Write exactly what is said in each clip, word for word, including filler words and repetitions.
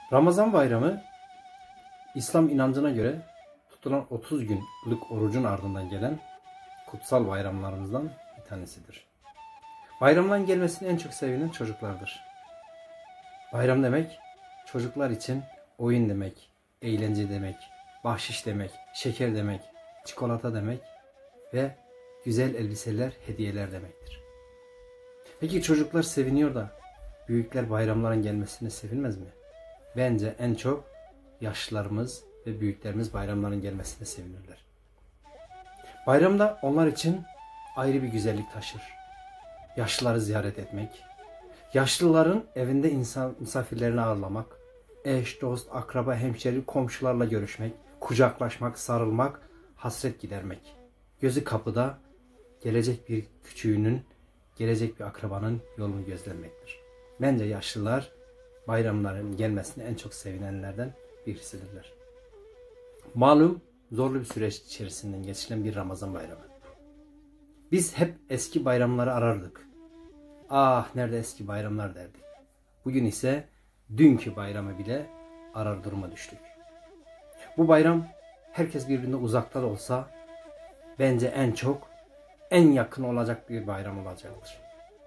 Ramazan bayramı İslam inancına göre tutulan otuz günlük orucun ardından gelen kutsal bayramlarımızdan bir tanesidir. Bayramların gelmesini en çok sevinen çocuklardır. Bayram demek çocuklar için oyun demek, eğlence demek, bahşiş demek, şeker demek, çikolata demek ve güzel elbiseler, hediyeler demektir. Peki çocuklar seviniyor da büyükler bayramların gelmesine sevinmez mi? Bence en çok yaşlılarımız ve büyüklerimiz bayramların gelmesine sevinirler. Bayramda onlar için ayrı bir güzellik taşır. Yaşlıları ziyaret etmek, yaşlıların evinde insan, misafirlerini ağırlamak, eş, dost, akraba, hemşeri, komşularla görüşmek, kucaklaşmak, sarılmak, hasret gidermek. Gözü kapıda gelecek bir küçüğünün, gelecek bir akrabanın yolunu gözlemektir. Bence yaşlılar bayramların gelmesine en çok sevinenlerden birisidirler. Malum zorlu bir süreç içerisinden geçilen bir Ramazan bayramı. Biz hep eski bayramları arardık. Ah nerede eski bayramlar derdik. Bugün ise dünkü bayramı bile arar duruma düştük. Bu bayram herkes birbirine uzakta da olsa bence en çok en yakın olacak bir bayram olacaktır.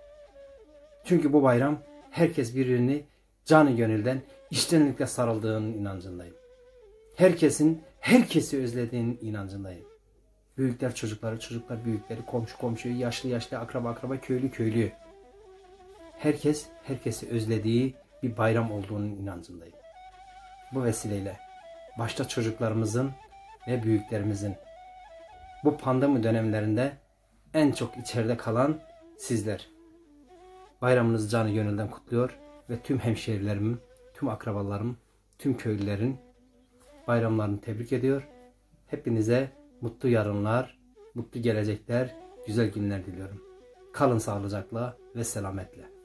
Çünkü bu bayram herkes birbirini canı gönülden içtenlikle sarıldığının inancındayım. Herkesin herkesi özlediğinin inancındayım. Büyükler çocukları, çocuklar büyükleri, komşu komşuyu, yaşlı yaşlı, akraba akraba, köylü köylü. Herkes herkesi özlediği bir bayram olduğunun inancındayım. Bu vesileyle başta çocuklarımızın ve büyüklerimizin bu pandemi dönemlerinde en çok içeride kalan sizler. Bayramınızı canı gönülden kutluyor ve tüm hemşehrilerim, tüm akrabalarım, tüm köylülerin bayramlarını tebrik ediyor. Hepinize mutlu yarınlar, mutlu gelecekler, güzel günler diliyorum. Kalın sağlıcakla ve selametle.